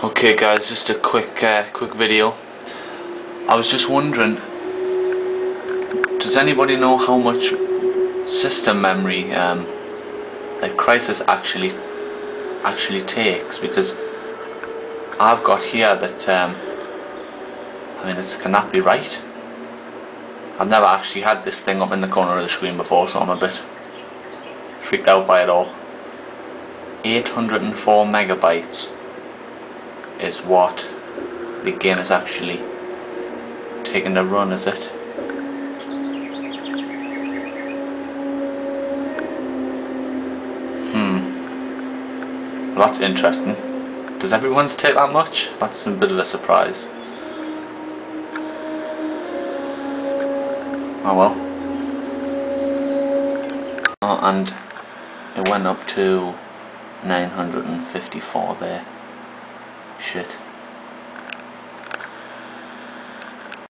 Okay guys, just a quick video. I was just wondering, does anybody know how much system memory like Crysis actually takes? Because I've got here that can that be right? I've never actually had this thing up in the corner of the screen before, so I'm a bit freaked out by it all. 804 megabytes is what the game is actually taking to run, is it? Well, that's interesting. Does everyone's take that much? That's a bit of a surprise. Oh well. Oh, and it went up to 954 there. Shit.